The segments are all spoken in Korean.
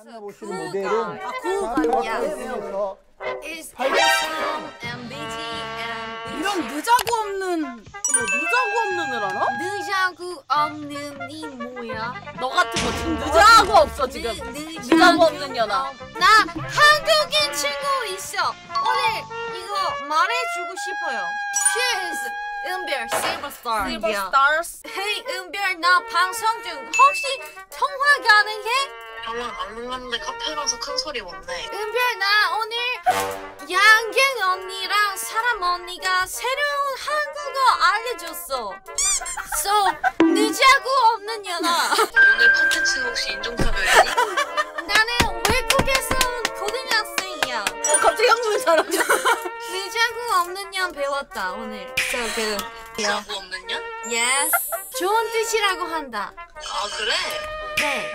만나보시는 모델은 구호가 is MBG and 이런 느자구 없는 을 알아? 느자구 없는이 뭐야? 너 같은 거 지금 느자구 없어 지금. 느자구 없는 년아. 나 한국인 친구 있어. 오늘 이거 말해주고 싶어요. She's 은별 실버스타. 실버스타스. Hey 은별 나 방송 중 혹시 통화 가능해? 별로 안 놀랐는데 카페 가서 큰 소리 못내. 은별 나 오늘 양갱 언니랑 사람 언니가 새로운 한국어 알려줬어. So 느자구 없는 년아. 오늘 컨텐츠 혹시 인종차별이니? 나는 외국에서 온 고등학생이야. 갑자기 한국말 잘하죠. 느자구 없는 년 배웠다 오늘. So 자구 없는 년? Yes. 좋은 뜻이라고 한다. 아 그래? 네.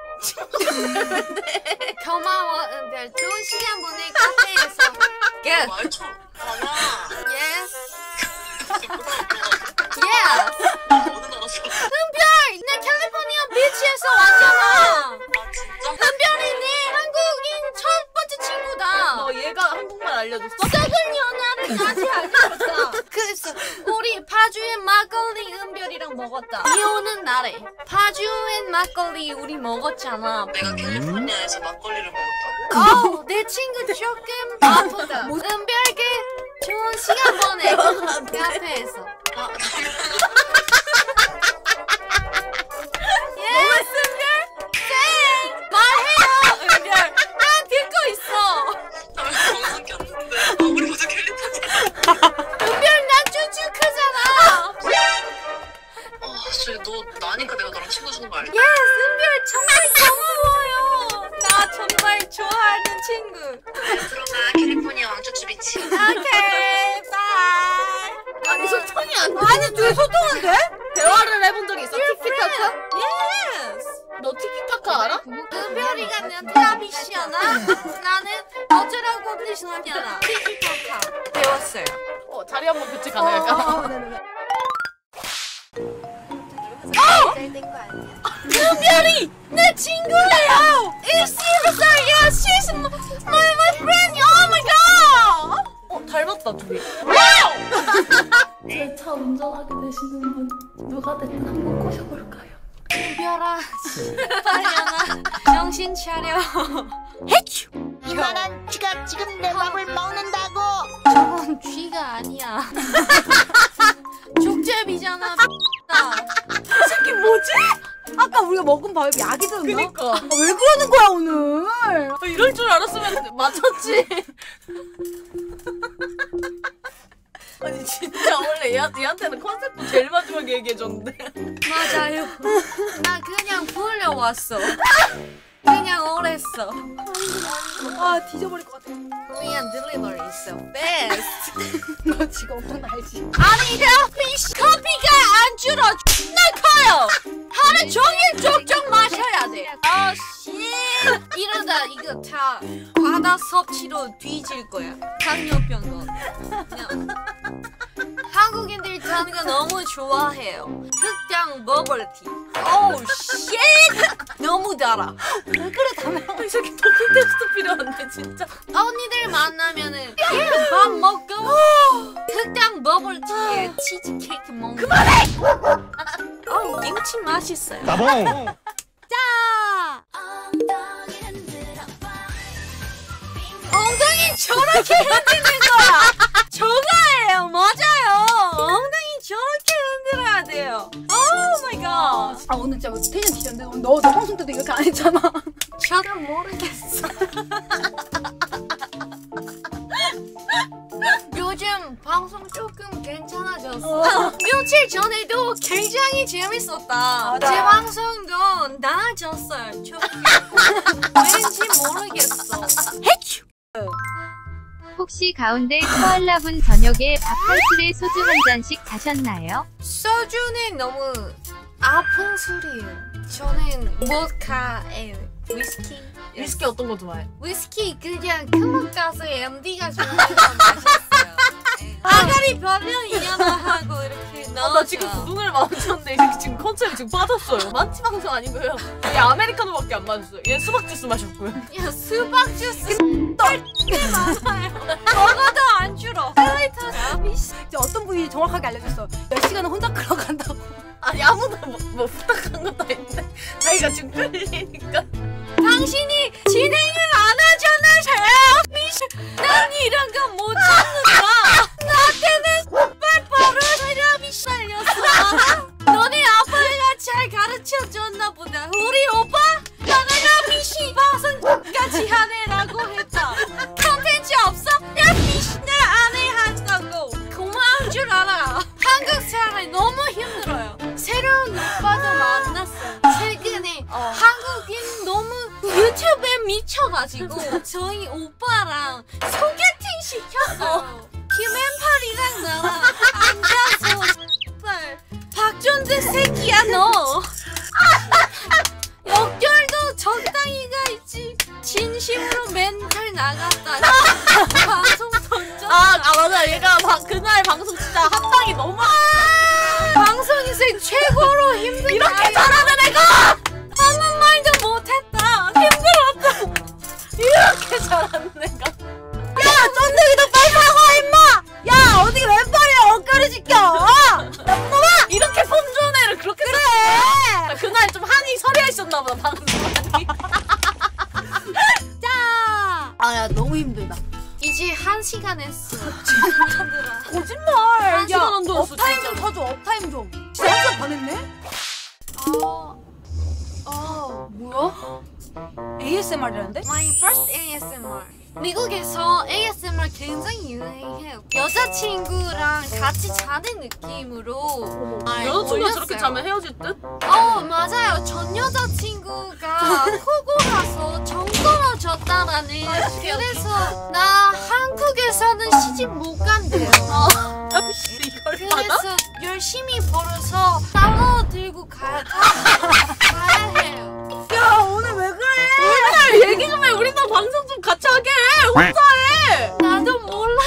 고마워 은별. 좋은 시간 보내 카페에서. Good. 말초 가나. Yes. 부끄러워. Yes. 어느 나라서? 은별 나 캘리포니아 비치에서 왔잖아. 아 진짜? 은별이 내 한국인 첫 번째 친구다. 너 얘가 한국말 알려줬어? 썩은 연하를 다시 알려줬다. 그래서 우리 파주의 막걸리 은별이랑 먹었다. 비 오는 날에 파주의 막걸리 우리 먹었잖아. 내가 캘리포니아에서 막걸리를 먹었다고? 내 친구 조금 아프다. 은별게 좋은 시간 보내. 카페에서. 아 Yes, 은별. 땡. 말해요, 은별. 나 듣고 있어. 나왜 방송 켰는데? 아 우리 모두 캘리포니아. 은별 나 쭈쭈 크잖아. 진짜 너 나니까 내가 너랑 친구 되는 거 알지? Yes, 은별 정말 고마워요. 나 정말 좋아하는 친구. 네, 들어가 캘리포니아 왕초추 비치. 오케이, 바이. 아니 소통이 안 돼. 아니, 왜 소통은 돼? 대화를 해본 적 있어? 티키타카? Yes. 너 티키타카 알아? 은별이가 나한테 아비시잖아. 나는 어쩌라고 드시냐나. 티키타카 배웠어요. 자리 한번 교체 가능할까? 은별이 내 친구예요. It's Silverstar. She's my friend. Oh my god. 닮았다 둘이. 제 차 운전하게 되시는 분 누가 됐든 한번 꼬셔볼까요? 은별아, 빨리나 정신 차려. 해큐. 이만한 쥐가 지금 내 밥을 먹는다고. 저건 쥐가 아니야. 족제비잖아. 이 새끼 뭐지? 아까 우리가 먹은 밥에 약이 들었나? 그니까. 왜 그러는 거야 오늘? 이럴 줄 알았으면 맞췄지. 아니 진짜 원래 얘한테는 컨셉도 제일 마지막에 얘기해줬는데. 맞아요. 나 그냥 불려왔어. 그냥 오랬어. 아 뒤져버릴 것 같아. 그냥 딜리버리 있어. 베스트. 너 지금 어떤 알지? 아니 커피가 안주로 X나 커요. 하루 종일 쪽쪽 마셔야 돼. 씨. 이러다 이거 다 과다 섭취로 뒤질 거야. 당뇨병 그냥. 한국인들이 타는 거 너무 좋아해요. 흑당 버블티. 오우 쉣. 너무 달아. 왜 그래 다음에 이 새끼 도핑 테스트 필요한데 진짜. 언니들 만나면은 그냥 밥 먹고 흑당 버블티에 치즈케이크 먹는. 그만해! 김치 맛있어요. 나봉. 자! 엉덩이 저렇게 흔드는 거야! 저거예요! 맞아요! 엉덩이 저렇게 흔들어야 돼요. 오 마이 갓! 아 오늘 진짜 텐션 뒤졌는데 너 방송 때도 이렇게 안 했잖아. 저도 모르겠어. 요즘 방송 조금 괜찮아졌어. 며칠 전에도 굉장히 재밌었다. 제 방송도 나아졌어요. 조금. 왠지 모르겠어. 해큐! 혹시 가운데 코알라분 저녁에 밥 한 술에 소주 한 잔씩 가셨나요? 소주는 너무 아픈 술이에요. 저는 모카예요. 위스키. 위스키 어떤 거 좋아해? 위스키 그냥 클럽 가서 MD가 주는 거 마셨어요. 아가리 별명이냐나 하고 이렇게 넣어. 나 지금 눈을 마주쳤는데 이 새끼 지금 컨셉이 지금 빠졌어요. 만취 방송 아니고요. 얘 아메리카노밖에 안 마셨어요. 얘 수박 주스 마셨고요. 야 수박 주스 게 많아요. 먹어도 안 줄어. 이제 어떤 분이 정확하게 알려줬어. 몇 시간은 혼자 끌어간다고. 아니 아무도 뭐 부탁한 것도 아닌데 자기가 지금 끌리니까. 당신이 진행을 안 하잖아요. 난 이런 거 못 참는다. 나한테는 버릇이라 살렸어. 너네 아빠가 잘 가르쳐줬나 보다. 우리 오빠 나가 미시 방송 같이 하네라고 했다. 컨텐츠 없어? 야 미시 나 안 해 한다고. 고마운 줄 알아. 한국 생활이 너무 힘들어요. 새로운 오빠도 만났어요. 최근에 한국인 너무 유튜브에 미쳐가지고 저희 오빠랑 소개팅 시켰어요. 김앤팔이랑 나랑 앉아서 박존재 새끼야 너. 역결도 적당히가 있지. 진심으로 멘탈 나갔다. 방송 던졌다. 아 맞아. 얘가 그날 방송 진짜 합방이 너무 방송 인생 최고로 힘든 이렇게 잘하는 애가 아무 말도 못했다. 힘들었다. 이렇게 잘하는 애가. 야, 쫀득이도 빨리 사과 임마. 야, 어떻게 왼팔이랑 어깨를 지켜? 이렇게 폼 좋은 애를 그렇게 그래. 그날 좀 한이 서려 있었나 보다 방송하니. 자, 아, 야, 너무 힘들다. 이제 1시간 했어. 힘들어. 거짓말. 한 시간 안 돌았어, 업타임 진짜. 좀 쳐줘. 업타임 좀. 진짜 1시간 반 했네? 뭐야? ASMR이라는데? My first ASMR. 미국에서 ASMR 굉장히 유행해요. 여자친구랑 같이 자는 느낌으로 여자친구가 저렇게 자면 헤어질 듯? 맞아요. 전 여자친구가 코골아서 정 떨어졌다라는. 그래서 나 한국에서는 시집 못 간대요. 이걸 받아? 그래서 열심히 벌어서 달러 들고 가야 해요. 야, 오늘 왜 그래? 맨날 얘기 좀 해. 우리도 방송 좀 같이 하게 해. 혼자 해. 나도 몰라.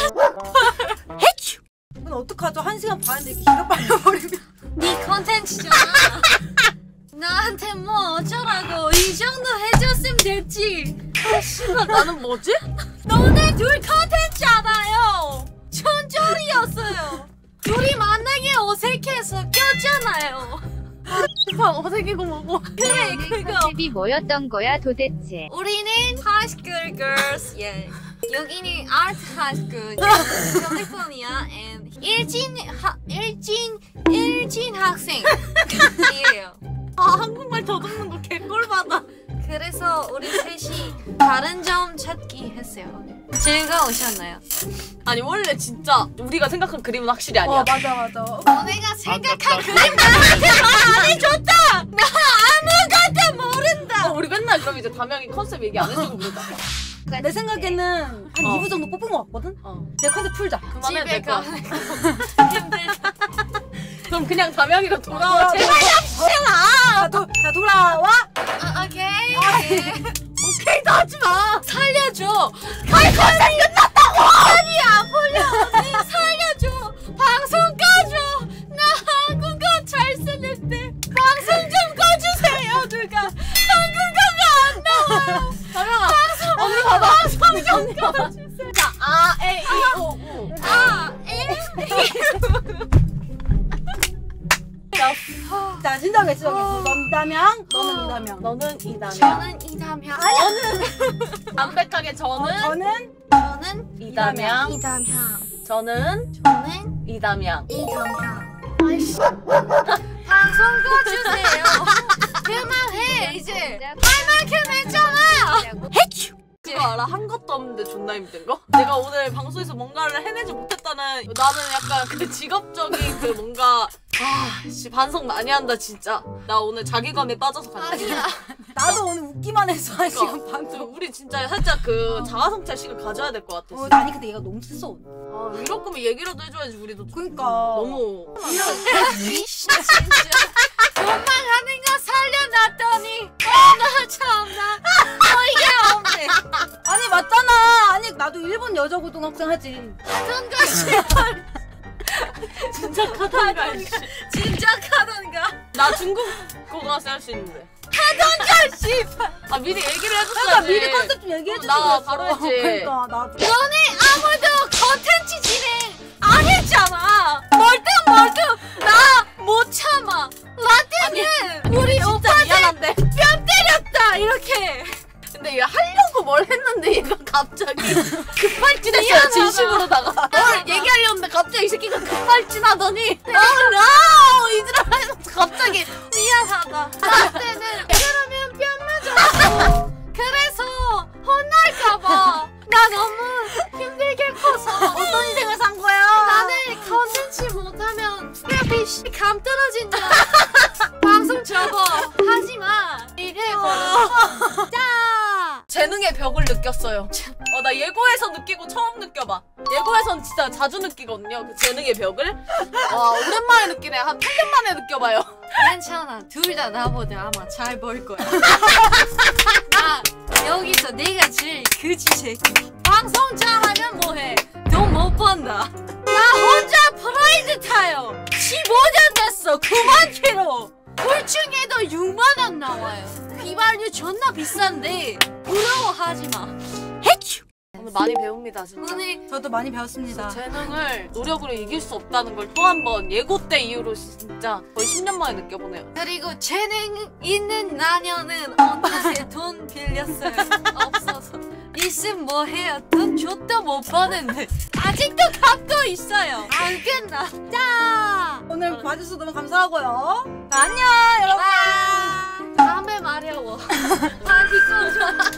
이건 어떡하죠? 1시간 반인데 이렇게 기가 빨려버리면. 네 컨텐츠잖아. 나한테 뭐 어쩌라고. 이 정도 해줬으면 됐지. 씨발 나는 뭐지? 너네 둘 컨텐츠잖아요. 천절이었어요. 둘이 만나기 어색해서 꼈잖아요. 어색이고 뭐고. 그래 그거. 컨셉이 뭐였던 거야 도대체? 우리는 하이스쿨 girls. 예. 여기는 아트 하이스쿨 캘리포니아 and 일진 학생이에요. 한국말 더듬는 거 개꿀받아. 그래서 우리 셋이 다른 점 찾기 했어요. 즐거우셨나요? 아니 원래 진짜 우리가 생각한 그림은 확실히 아니야. 맞아. 너네가 생각한 그림 나한테 말 안 해줬다. 나 아무것도 모른다. 우리 맨날 그럼 이제 담양이 컨셉 얘기 안 해주고 그러자. 내 생각에는 한 2부 정도 뽑은 것 같거든? 내 컨셉 풀자. 그만해 집에 될 거야. 가. 힘들다. 그럼 그냥 담양이로 돌아와. 제발. 자, 돌아와. 오케이. 오케이도 하지 마. 살려줘. 컨셉 끝났다고. 아니 안 풀려. 언니 살려줘. 방송 꺼줘. 나 한국어 잘 쓰는데 방송 좀 꺼주세요. 누가 한국어가 안 나와요. 담양아. 언니 봐봐. 방송 좀 꺼주세요. 자, A, E, O, U. 자, 진정해. 넌 담양, 너는 이담양. 너는 이담양. 저는 이담양. 담백하게 저는 저는 이담양. 이담양. 저는 저는 이담양. 이담양. 아이씨. 방송 꺼주세요. 그만해 이제. 할 만큼 했잖아. 그거 알아? 한 것도 없는데 존나 힘든 거? 내가 오늘 방송에서 뭔가를 해내지 못했다는 나는 약간 그 직업적인 그 뭔가 씨 반성 많이 한다 진짜. 나 오늘 자괴감에 빠져서 간다. 아니야. 나도 오늘 웃기만 해서 1시간 반 동안. 우리 진짜 살짝 그 자아성찰 시간 가져야 될 것 같아. 아니 근데 얘가 너무 셌어. 이럴 거면 얘기라도 해줘야지 우리도. 그러니까. 너무 진짜 원망하는 거 살려놨더니 나 참나 어이가 없네. 아니 맞잖아. 아니 나도 일본 여자 고등학생 하지. 하던가 씨. 진짜 카던가. 진짜 하던가. 나 중국 고등학생 할 수 있는데. 하던가 씨. 아 미리 얘기를 해줬어야지. 그러니까 미리 컨셉 좀 얘기해 주지. 나 바로 했지. 그러니까 나도. 너네 아무도 컨텐츠 진행 안 했잖아. 멀뚱 나 못 참아. 라떼는 우리 오빠한테 미안한데. 뺨 때렸다 이렇게. 근데 얘 하려고 뭘 했는데 얘가 갑자기 급발진했어요. 미안하다. 진심으로다가 뭘 얘기하려는데 갑자기 이 새끼가 급발진하더니 no 이들아 갑자기 미안하다. 라떼는 그러면 뺨 맞았어. 그래서 혼날까봐 나 너무 힘들게 커서 어떤 인생을 산 거야? 나는 컨텐츠 못하면 뼈이 감 떨어진다. 방송 접어. 하지마. 이래버려. 자. 재능의 벽을 느꼈어요. 나 예고에서 느끼고 처음 느껴봐. 예고에선 진짜 자주 느끼거든요. 그 재능의 벽을. 와 오랜만에 느끼네. 한 8년 만에 느껴봐요. 괜찮아. 둘 다 나보다 아마 잘 벌 거야. 나 여기서 내가 제일 그지 새끼. 방송 잘하면 뭐해? 돈 못 번다. 나 혼자 프라이드 타요. 15년 됐어. 9만 킬로. 굴중에도 6만 원 나와요. 휘발유 존나 비싼데 부러워하지 마. 해큐. 오늘 많이 배웁니다 진짜. 오늘 저도 많이 배웠습니다. 재능을 노력으로 이길 수 없다는 걸 또 한 번 예고 때 이후로 진짜 거의 10년 만에 느껴보네요. 그리고 재능 있는 나녀는 언니한테 돈 빌렸어요. 없어서. 있으면 뭐 해요? 돈 줬다 못 버는데 아직도 갖고 있어요. 안 끝나. 자, 오늘 봐주셔서 너무 감사하고요. 안녕 여러분. 다음에 마려워. 아 이거